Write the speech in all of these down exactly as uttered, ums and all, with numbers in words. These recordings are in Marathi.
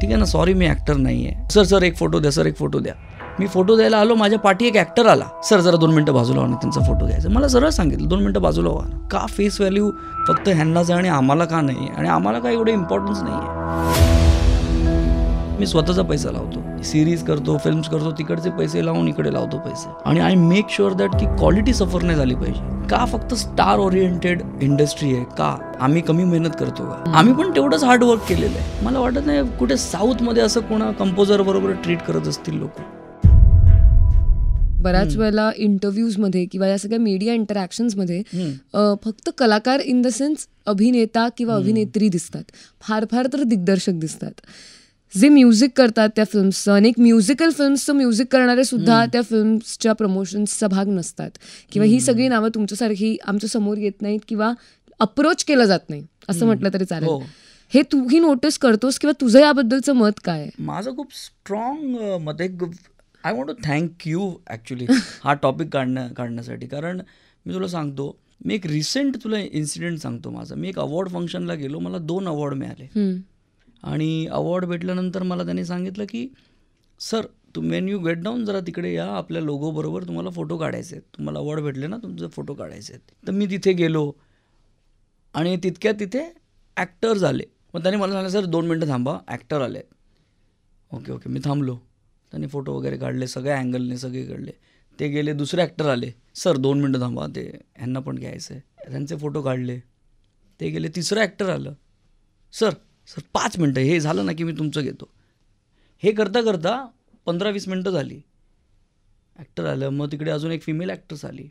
ठीक आहे ना, सॉरी मी ॲक्टर नाही आहे. सर सर एक फोटो द्या, सर एक फोटो द्या. मी फोटो द्यायला आलो, माझ्या पाठी एक ॲक्टर आला. सर जरा दोन मिनटं बाजूला व्हा, त्यांचा फोटो घ्यायचा. मला सरळ सांगितलं दोन मिनटं बाजूला व्हा. का फेस व्हॅल्यू फक्त ह्यांनाच आहे आणि आम्हाला का नाही, आणि आम्हाला काय एवढं इम्पॉर्टन्स नाही आहे. मी स्वतःचा पैसा लावतो, सिरीज करतो, फिल्म्स करतो, तिकडचे पैसे लावून इकडे लावतो पैसे, आणि आय मेक शुअर दॅट की क्वालिटी सफर नाही झाली पाहिजे. का फक्त स्टार ओरिएंटेड इंडस्ट्री आहे का? आम्ही कमी मेहनत करतो का? आम्ही पण तेवढंच हार्डवर्क केलेलं आहे. मला वाटत नाही कुठे साऊथमध्ये असं कोणा कंपोजर बरोबर ट्रीट करत असतील लोक. बऱ्याच वेळेला इंटरव्ह्यूजमध्ये किंवा या सगळ्या मीडिया इंटरॅक्शन्समध्ये फक्त कलाकार इन द सेन्स अभिनेता किंवा अभिनेत्री दिसतात, फार फार तर दिग्दर्शक दिसतात, जे म्युझिक करतात त्या फिल्म्सचं. अनेक म्युझिकल फिल्म्सचं म्युझिक करणारे सुद्धा त्या फिल्म्सच्या प्रमोशन्सचा भाग नसतात, किंवा ही सगळी नावं तुमच्यासारखी आमच्या समोर येत नाहीत किंवा अप्रोच केलं जात नाही असं म्हटलं तरी चालेल. हे तूही नोटीस करतोस किंवा तुझं याबद्दलचं मत काय आहे? माझं खूप स्ट्रॉंग मत आहे. I want to thank you actually हा टॉपिक काढण्या काढण्यासाठी कारण मी तुला सांगतो, मी एक रिसेंट तुला इन्सिडेंट सांगतो माझा. मी एक अवॉर्ड फंक्शनला गेलो, मला दोन अवॉर्ड मिळाले, आणि अवॉर्ड भेटल्यानंतर मला त्यांनी सांगितलं की सर तुम्ही वेन यू गेट डाऊन जरा तिकडे या, आपल्या लोगोबरोबर तुम्हाला फोटो काढायचे आहेत, तुम्हाला अवॉर्ड भेटले ना, तुमचे फोटो काढायचे आहेत. तर मी तिथे गेलो आणि तितक्यात तिथे ॲक्टर्स आले. मग त्यांनी मला सांगितलं सर दोन मिनटं थांबा, ॲक्टर आले. ओके ओके मी थांबलो. त्यांनी फोटो वगैरे काढले, सगळ्या अँगलने सगळे काढले. ते गेले, दुसरे ॲक्टर आले, सर दोन मिनटं थांबा, ते ह्यांना पण घ्यायचं आहे. त्यांचे फोटो काढले, ते गेले. तिसरं ॲक्टर आलं, सर सर पाच मिनटं, हे झालं ना की मी तुमचं घेतो. हे करता करता पंधरा वीस मिनटं झाली. ॲक्टर आलं, मग तिकडे अजून एक फिमेल ॲक्ट्रेस आली,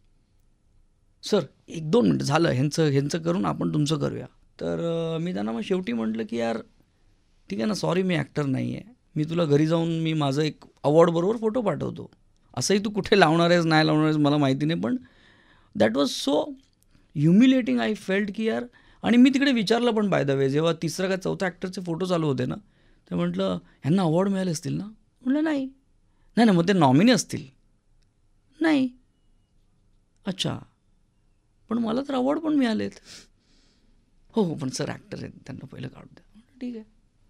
सर एक दोन मिनटं झालं, ह्यांचं ह्यांचं करून आपण तुमचं करूया. तर मी त्यांना मग शेवटी म्हटलं की यार ठीक आहे ना, सॉरी मी ॲक्टर नाही आहे, मी तुला घरी जाऊन मी माझं एक अवॉर्डबरोबर फोटो पाठवतो, असंही तू कुठे लावणार आहेस नाही लावणार आहेस मला माहिती नाही. पण that was so humiliating I felt की यार. आणि मी तिकडे विचारलं पण बाय द वे, जेव्हा तिसरा का चौथा ॲक्टरचे फोटो चालू होते ना, ते म्हटलं ह्यांना अवॉर्ड मिळाले असतील ना? म्हटलं नाही नाही ना. मग ते नॉमिनी असतील? नाही. अच्छा, पण मला तर अवॉर्ड पण मिळालेत. हो हो पण सर ॲक्टर आहेत, त्यांना पहिलं काढू द्या. म्हटलं ठीक आहे.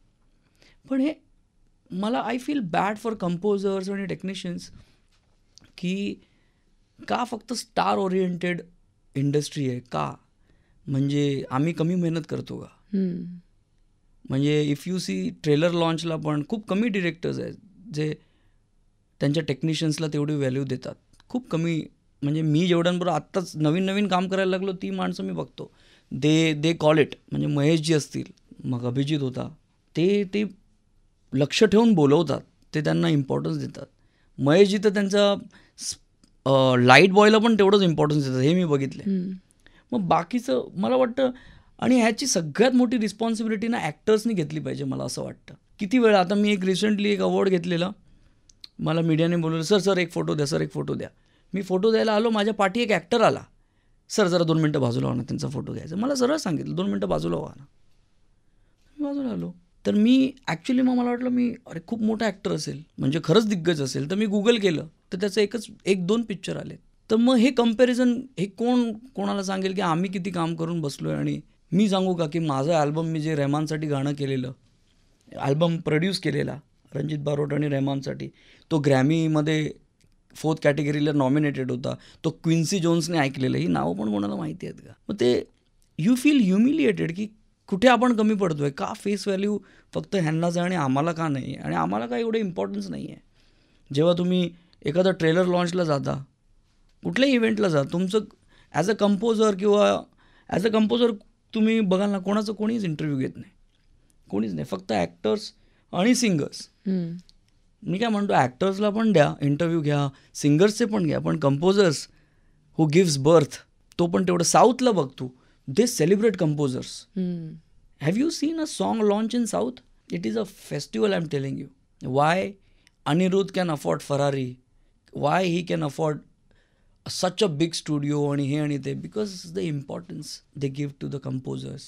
पण हे मला I feel bad for composers आणि टेक्निशियन्स की का फक्त स्टार ओरिएंटेड इंडस्ट्री आहे का? म्हणजे आम्ही कमी मेहनत करतो का? म्हणजे इफ यू सी ट्रेलर लॉन्चला पण खूप कमी डिरेक्टर्स आहेत जे त्यांच्या टेक्निशियन्सला तेवढी व्हॅल्यू देतात. खूप कमी. म्हणजे मी जेवढ्यांबरोबर आत्ताच नवीन नवीन काम करायला लागलो ती माणसं मी बघतो, दे दे कॉल इट. म्हणजे महेशजी असतील, मग अभिजित होता, ते ते लक्ष ठेवून बोलवतात, ते त्यांना इम्पॉर्टन्स देतात. महेशजी तर त्यांचा लाईट बॉयला पण तेवढंच इम्पॉर्टन्स देतात, हे मी बघितले. मग बाकीचं मला वाटतं, आणि ह्याची सगळ्यात मोठी रिस्पॉन्सिबिलिटी ना ॲक्टर्सनी घेतली पाहिजे मला असं वाटतं. किती वेळा आता मी एक रिसेंटली एक अवॉर्ड घेतलेला, मला मीडियाने बोलवलं सर सर एक फोटो द्या, सर एक फोटो द्या. मी फोटो द्यायला आलो, माझ्या पाठी एक ॲक्टर आला, सर जरा दोन मिनटं बाजूला व्हा ना, त्यांचा फोटो घ्यायचा. मला सरळ सांगितलं दोन मिनटं बाजूला व्हा ना. मी बाजूला आलो. तर मी ॲक्च्युली मग मला वाटलं मी अरे खूप मोठा ॲक्टर असेल, म्हणजे खरंच दिग्गज असेल. तर मी गुगल केलं तर त्याचं एकच एक दोन पिक्चर आले. तर मग हे कंपॅरिझन हे कोण कोणाला सांगेल की आम्ही किती काम करून बसलो आहे. आणि मी सांगू का की माझं ॲल्बम मी जे रेहमानसाठी गाणं केलेलं, ॲल्बम प्रोड्यूस केलेला रणजित बारोट आणि रेहमानसाठी, तो ग्रॅमीमध्ये फोर्थ कॅटेगरीला नॉमिनेटेड होता. तो क्विन्सी जोन्सने ऐकलेलं. ही नावं पण कोणाला माहिती आहेत का? मग ते यू फील ह्युमिलिएटेड की कुठे आपण कमी पडतो आहे का? फेस व्हॅल्यू फक्त ह्यांनाच आहे आणि आम्हाला का नाही, आणि आम्हाला काय एवढं इम्पॉर्टन्स नाही आहे. जेव्हा तुम्ही एखादा ट्रेलर लॉन्चला जाता, कुठल्याही इव्हेंटला जा, तुमचं ॲज अ कंपोजर किंवा ॲज अ कंपोजर तुम्ही बघाल ना, कोणाचं कोणीच इंटरव्ह्यू घेत नाही, कोणीच नाही. फक्त ॲक्टर्स आणि सिंगर्स. मी काय म्हणतो, ॲक्टर्सला पण द्या इंटरव्ह्यू घ्या, सिंगर्सचे पण घ्या, पण कंपोजर्स हू गिव्स बर्थ तो पण तेवढं. साऊथला बघ तू, they celebrate composers. Have you seen a song launch in south? It is a festival. I am telling you. Why Anirudh can afford Ferrari, why he can afford such a big studio आणि हे आणि ते, because the importance they give to the composers.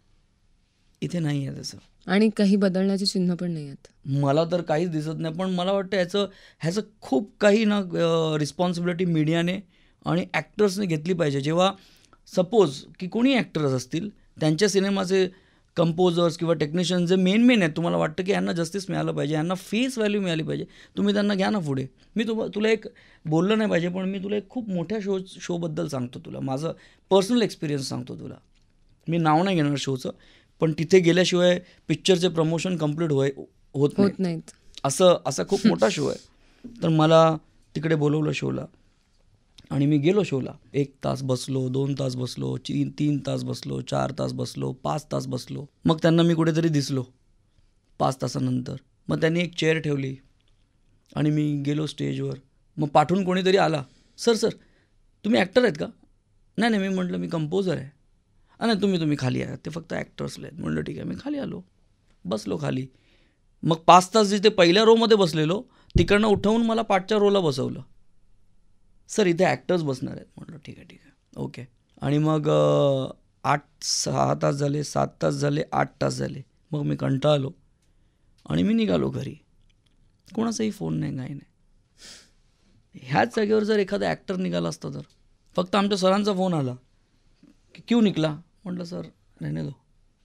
इथे नाही आहे तसं, आणि काही बदलण्याची चिन्ह पण नाही आहेत. मला तर काहीच दिसत नाही. पण मला वाटतं ह्याचं ह्याचं खूप काही ना रिस्पॉन्सिबिलिटी मीडियाने आणि ॲक्टर्सने घेतली पाहिजे. जेव्हा सपोज की कोणी ॲक्टर्स असतील, त्यांच्या सिनेमाचे कंपोजर्स किंवा टेक्निशियन जे मेन मेन आहेत, तुम्हाला वाटतं की यांना जस्टिस मिळालं पाहिजे, यांना फेस व्हॅल्यू मिळाली पाहिजे, तुम्ही त्यांना घ्या ना पुढे. मी तुम तुला एक बोललं नाही पाहिजे, पण मी तुला एक खूप मोठ्या शो शोबद्दल सांगतो, तुला माझं पर्सनल एक्सपिरियन्स सांगतो तुला. मी नाव नाही घेणार शोचं, पण तिथे गेल्याशिवाय पिक्चरचे प्रमोशन कम्प्लीट होय होत होत नाहीत. असं असा खूप मोठा शो आहे. तर मला तिकडे बोलवलं शोला आणि मी गेलो शोला. एक तास बसलो, दोन तास बसलो, तीन तीन तास बसलो, चार तास बसलो, पाच तास बसलो. मग त्यांना मी कुठेतरी दिसलो पाच तासानंतर. मग त्यांनी एक चेअर ठेवली आणि मी गेलो स्टेजवर. मग पाठवून कोणीतरी आला, सर सर तुम्ही ॲक्टर आहेत का? नाही नाही, मी म्हटलं मी कंपोजर आहे. नाही तुम्ही तुम्ही खाली आहे, ते फक्त ॲक्टर्सला आहेत. म्हटलं ठीक आहे. मी खाली आलो, बसलो खाली. मग पाच तास जिथे पहिल्या रोमध्ये बसलेलो तिकडनं उठवून मला पाठच्या रोला बसवलं. सर इथे ॲक्टर्स बसणार आहेत. म्हटलं ठीक आहे ठीक आहे ओके. आणि मग आठ सहा तास झाले, सात तास झाले, आठ तास झाले. मग मी कंटाळलो आणि मी निघालो घरी. कोणाचाही फोन नाही, काही नाही. ह्याच जागेवर जर एखादा ॲक्टर निघाला असता तर फक्त आमच्या सरांचा फोन आला की क्यों निकला. म्हटलं सर रहने दो,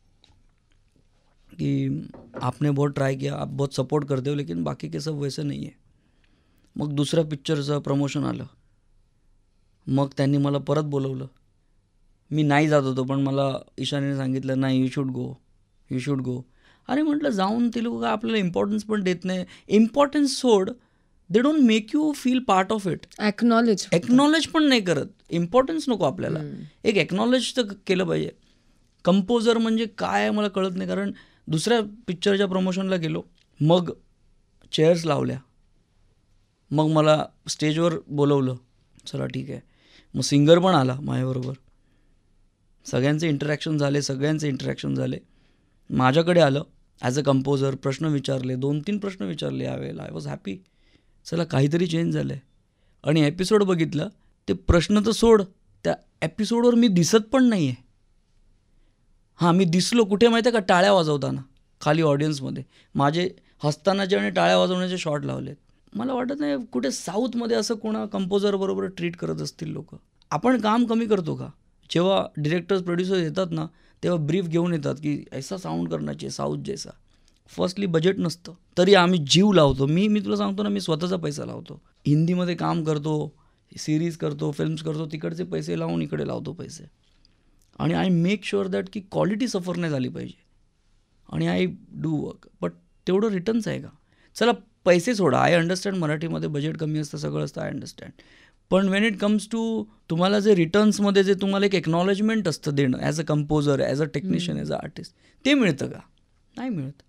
कि आपने बहुत ट्राई किया, आप बहुत सपोर्ट करते हो, लेकिन बाकी के सब वैसे नहीं है. मग दुसऱ्या पिक्चरचं प्रमोशन आलं. मग त्यांनी मला परत बोलवलं. मी नाही जात होतो, पण मला ईशानीने सांगितलं नाही, you should go, you should go. अरे म्हटलं जाऊन ते लोक आपल्याला इम्पॉर्टन्स पण देत नाही. इम्पॉर्टन्स सोड, they don't make you feel part of it. Acknowledge acknowledge पण नाही करत. इम्पॉर्टन्स नको आपल्याला, एक एक्नॉलेज तर केलं पाहिजे. कंपोजर म्हणजे काय आहे मला कळत नाही. कारण दुसऱ्या पिक्चरच्या प्रमोशनला गेलो, मग चेअर्स लावल्या, मग मला स्टेजवर बोलवलं. चला ठीक आहे. मग सिंगर पण आला माझ्याबरोबर. सगळ्यांचे इंटरॅक्शन झाले, सगळ्यांचे इंटरॅक्शन झाले. माझ्याकडे आलं ॲज अ कंपोजर, प्रश्न विचारले, दोन तीन प्रश्न विचारले यावेळेला. I was happy. चला काहीतरी चेंज झालं आहे. आणि एपिसोड बघितलं, ते प्रश्न तर सोड, त्या एपिसोडवर मी दिसत पण नाही आहे. हां मी दिसलो कुठे माहिती आहे का, टाळ्या वाजवताना खाली ऑडियन्समध्ये. माझे हसतानाचे आणि टाळ्या वाजवण्याचे शॉट लावलेत. मला वाटत नाही कुठे साऊथमध्ये असं कोणा कंपोजरबरोबर ट्रीट करत असतील लोक. आपण काम कमी करतो का? जेव्हा डिरेक्टर्स प्रोड्युसर्स येतात ना, तेव्हा ब्रीफ घेऊन येतात की ऐसा साऊंड करना चाहिए साऊथ जैसा. फर्स्टली बजेट नसतं, तरी आम्ही जीव लावतो. मी मी तुला सांगतो ना, मी स्वतःचा पैसा लावतो. हिंदीमध्ये काम करतो, सिरीज करतो, फिल्म्स करतो, तिकडचे पैसे लावून इकडे लावतो पैसे. आणि आय मेक शुअर दॅट की क्वालिटी सफर नाही झाली पाहिजे. आणि आय डू वर्क, बट तेवढं रिटर्न्स आहे का? चला पैसे सोडा, आय अंडरस्टँड मराठीमध्ये बजेट कमी असतं, सगळं असतं, आय अंडरस्टँड. पण वेन इट कम्स टू तुम्हाला जे रिटर्न्समध्ये जे तुम्हाला एक एक्नॉलेजमेंट असतं देणं as a composer, as a technician, as a artist, ते मिळतं का? नाही मिळत.